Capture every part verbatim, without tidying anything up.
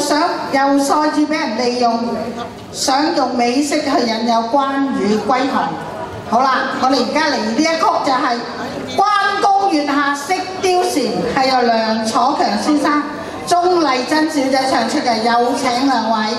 想又再次俾人利用，想用美色去引誘關羽歸降。好啦，我哋而家嚟呢一曲就係、是《關公月下識貂蟬》，係由梁楚強先生、鍾麗珍小姐唱出嘅，有請兩位。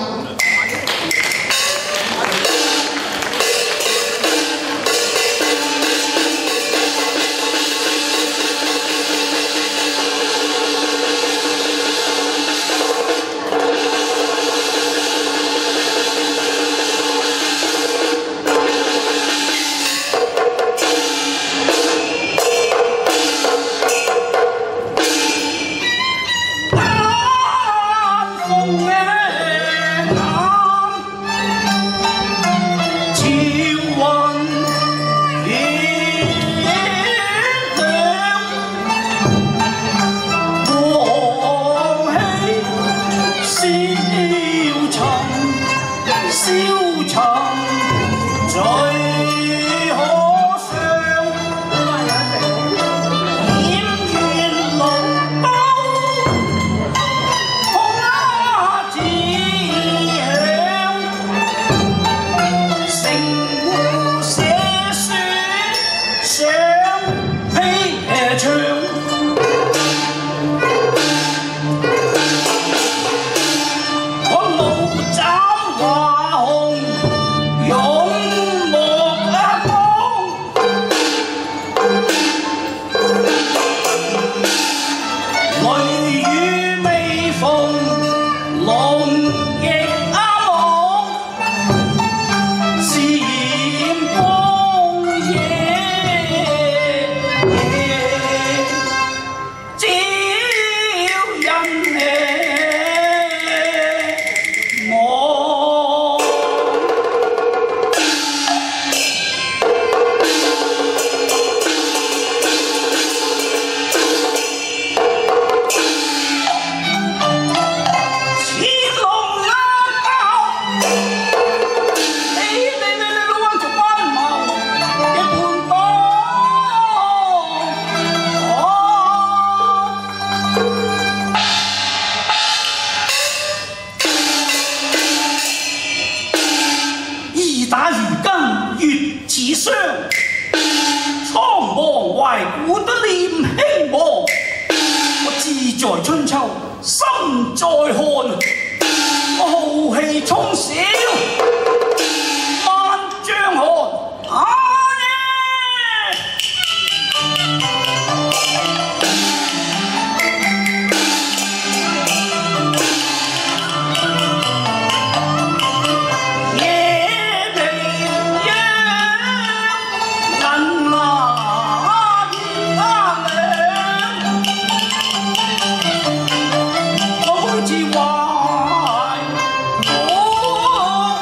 我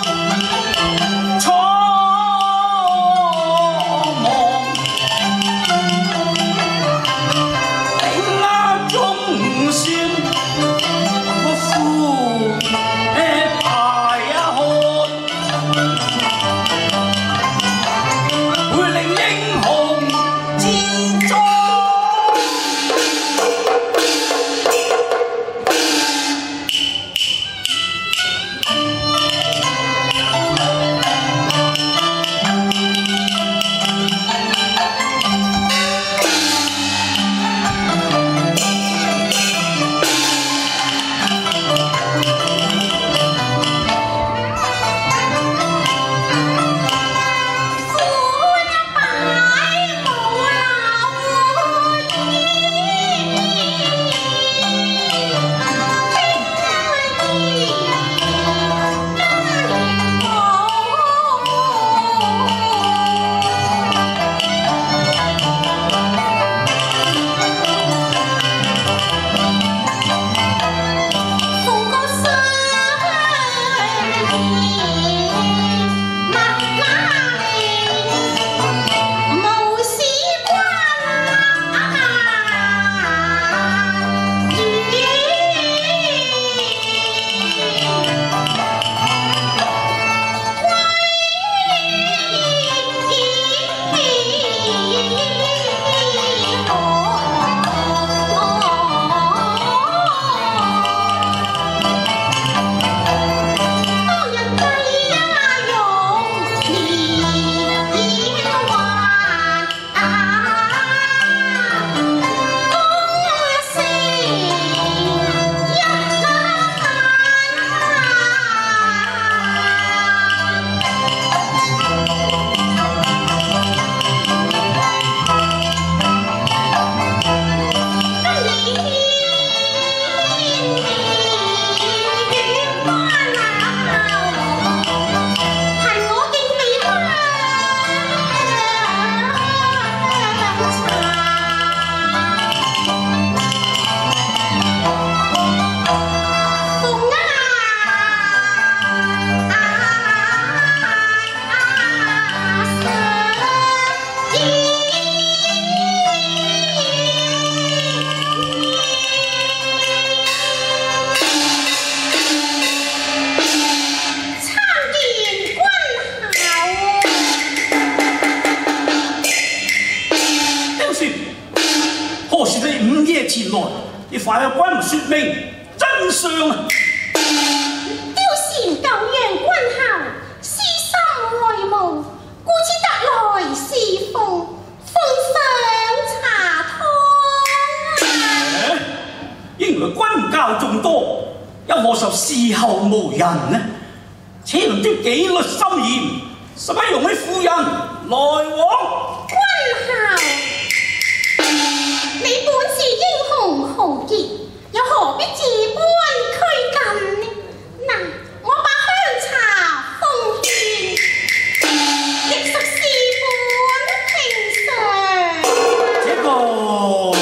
快向君說明真相啊！ 刁善舊陽君後，私心愛慕，故此得來侍奉，奉上茶湯啊！ 應來君教眾多，又何愁侍候無人呢？此人之紀律森嚴，實不容許婦人來往。 君後，你本是英雄豪傑，又何必這般拘謹呢？嗱，我把香茶奉獻，亦屬事本平常。 這個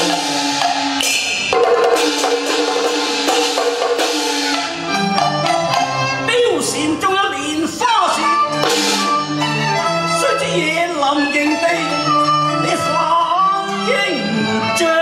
貂蟬仲有蓮花舌，雖知野林營地，你反應着。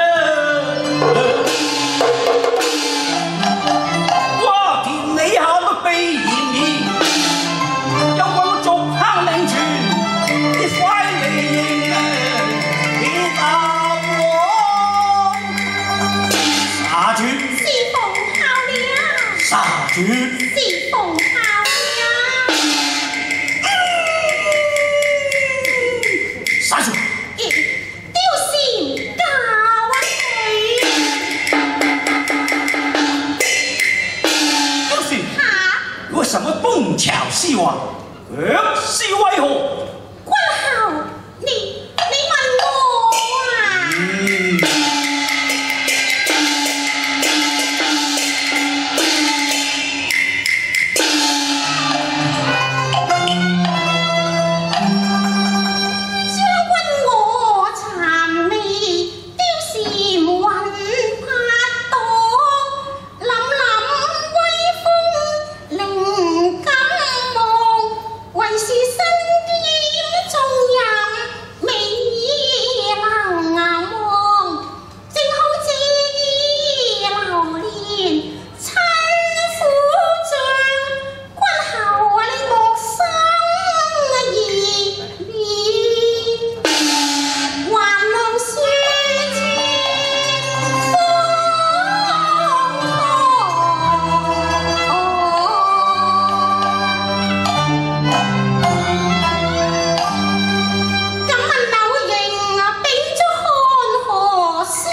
瓜田李下都被嫌疑，又為我逐坑領傳，你快嚟認啊！你答我，殺絕！ 是奉孝了， 殺絕！ 是奉孝了。 殺絕！ 刁善教刁善， 下為什麼東牆詩畫，腳是為何？ 君後，你你問我啊？ 嗯， 將軍我谄媚，刁善雲拍檔，凜凜威風靈感望，為是身兼重任美能望，正好這流連親撫像，君後你莫生疑念，還能說情敢問柳營秉燭看何書？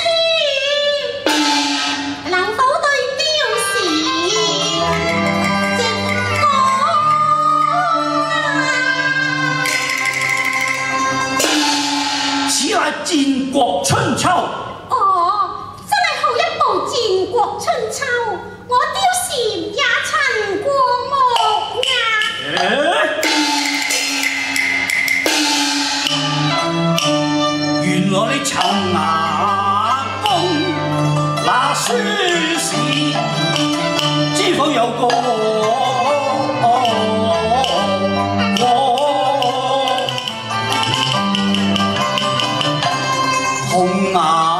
能否對刁善直講啊？ 此乃戰國春秋。 哦，真係好一部戰國春秋，我刁善也曾過目呀。 原來你曾牙公那書士，知否有個紅牙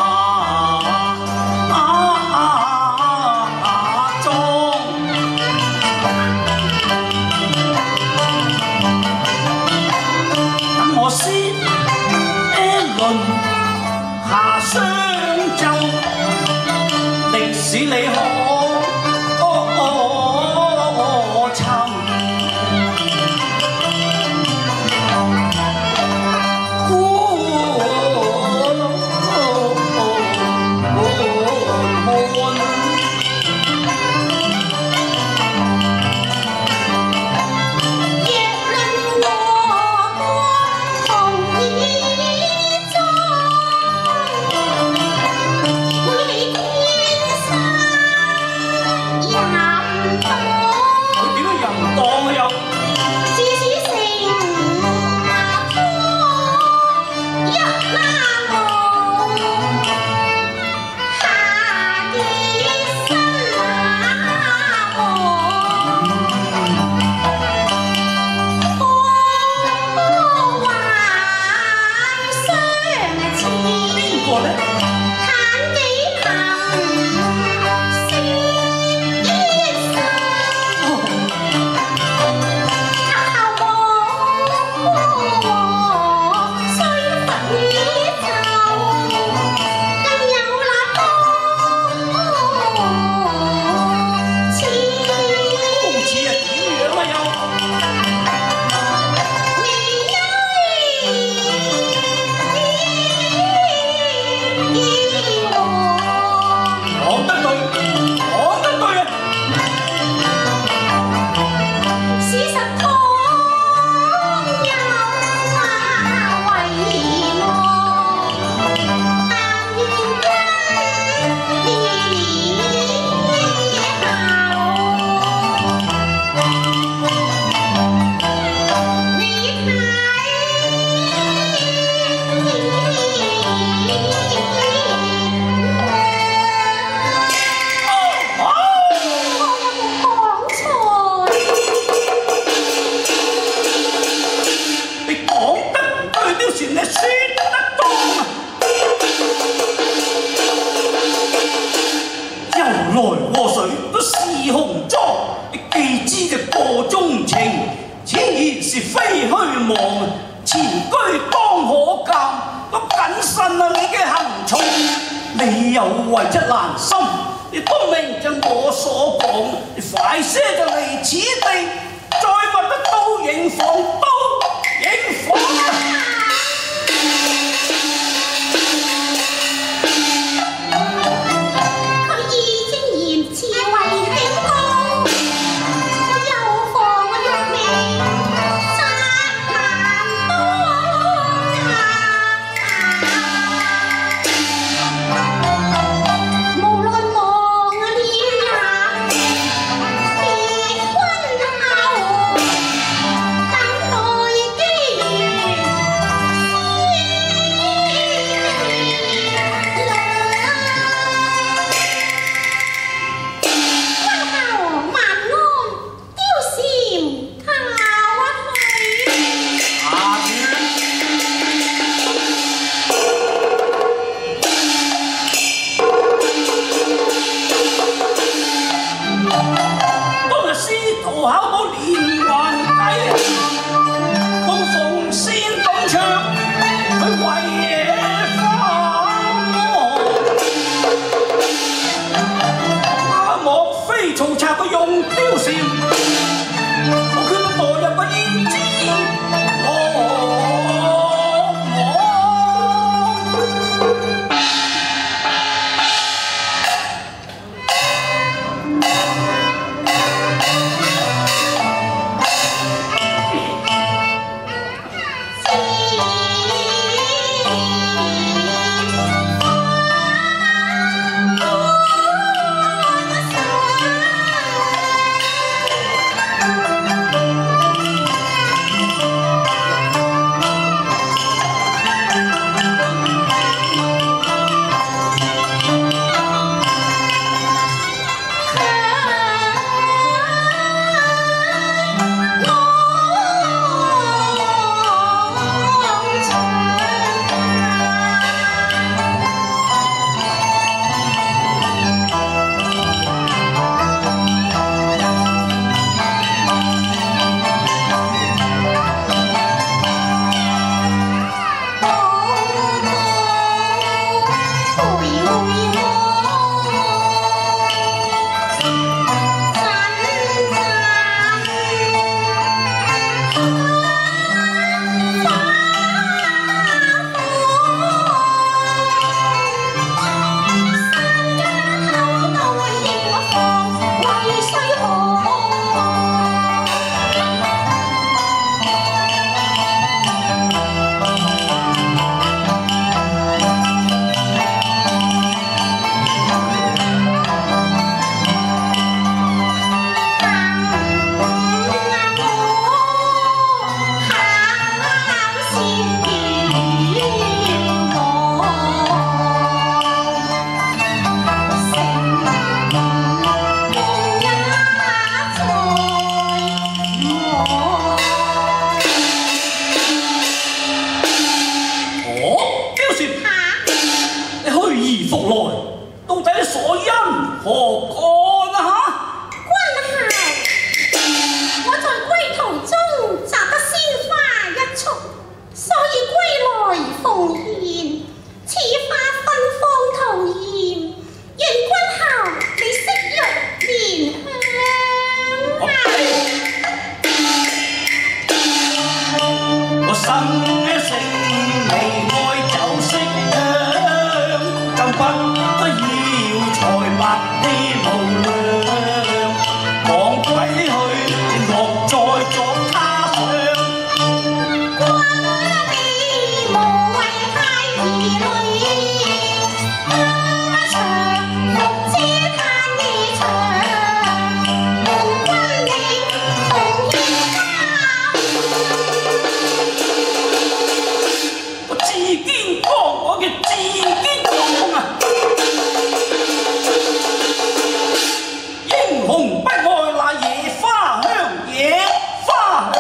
莊？等我先論下商周，歷史你可是非虛妄，前居當可鑑，都謹慎啊！你嘅行從，你有為則難心，你都明就我所講，你快些就離此地，再問得到營房都營房啊！英雄不愛那野花香，野花香。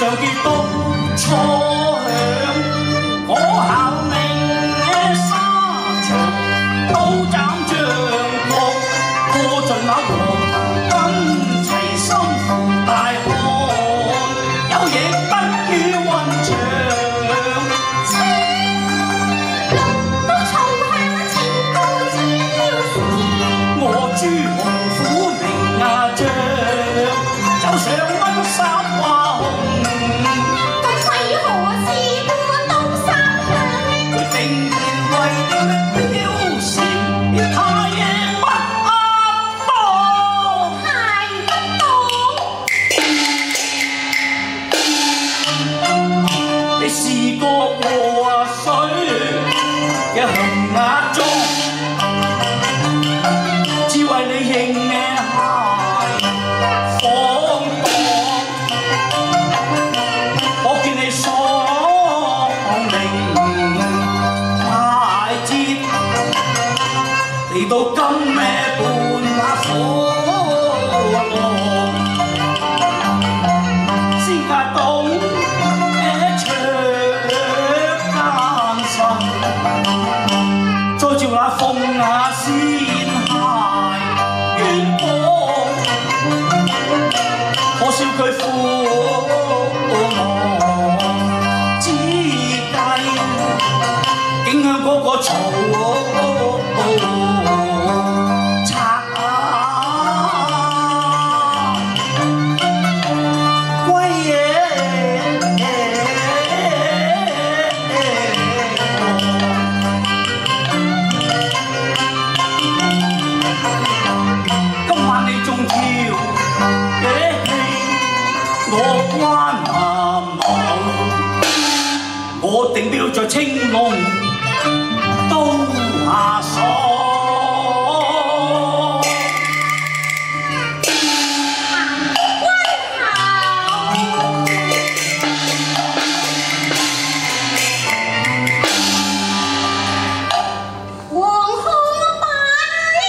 上結督初響，我效命沙場，刀斬將國，過盡那黃巾齊心扶大漢，有亦不於溫長。我朱紅虎明牙將，走上溫莎花紅。 咁為何是我東山向？ 佢定然為了標禪，太夜不壓當。 太不當。 你試過和水嘅紅壓妝，只為你認嘅鞋放蕩。我見你喪命太節，嚟到今咩半把火浪，先解懂嘅長艱辛，再照那風雅仙鞋遠播，可笑佢苦望之計，竟向嗰個曹賊啊歸野。今晚你仲跳嘅戲，我關南路，我定標在青龍刀下鎖。 黃空百里，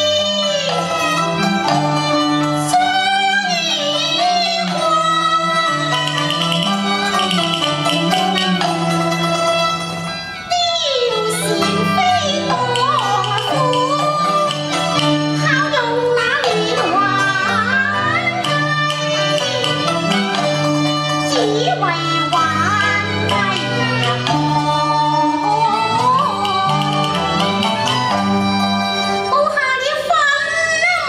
相依偎。貂蟬飛過府，效用那連環計，只為玩藝行。報下了分魔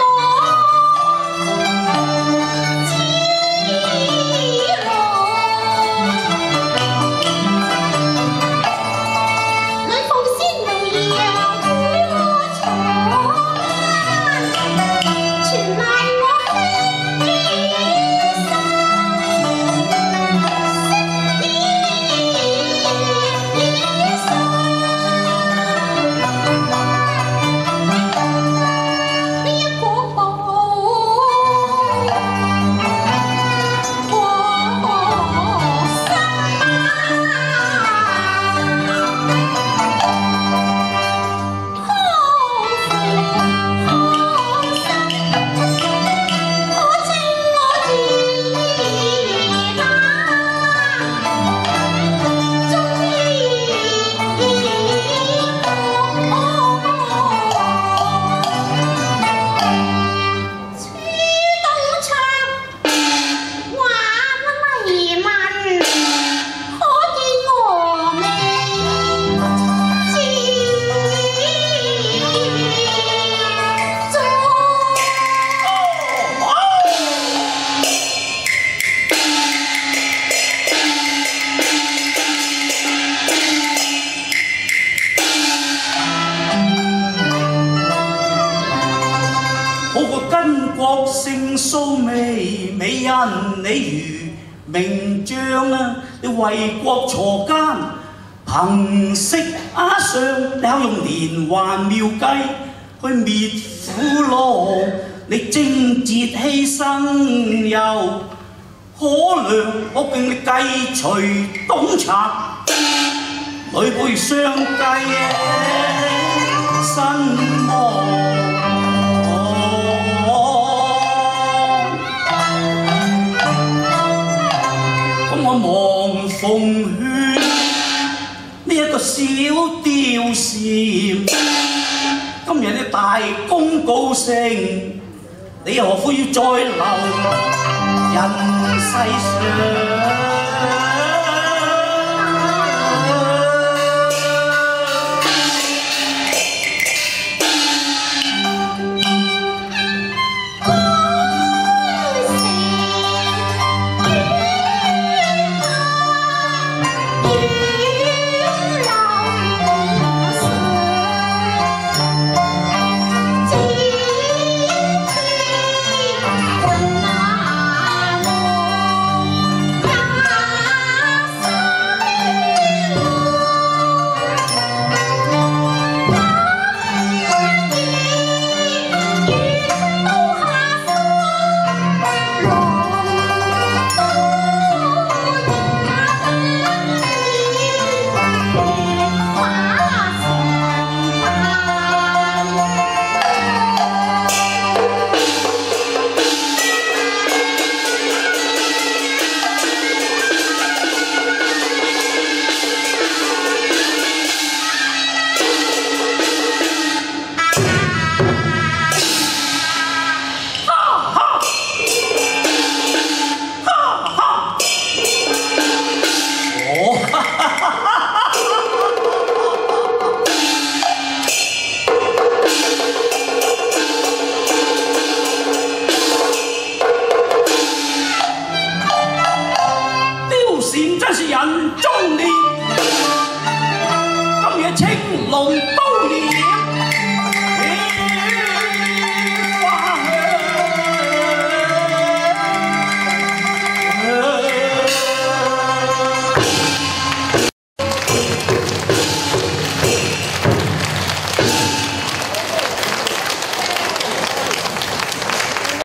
之路，女鳳仙微揚於我床，全賴我輕機心，識意心。呢一個步，過心康復康心，可稱我兒男，終於此東窗畫黎文，可見我未知中。 好個巾幗勝蘇眉，美人你如名將啊！你為國鋤奸，憑色壓上，你考用連環妙計去滅虎狼，你貞節犧牲又可量，我敬你計除董賊，女輩相繼身亡。咁禪。今日你大功告成，你何苦要再留人世上？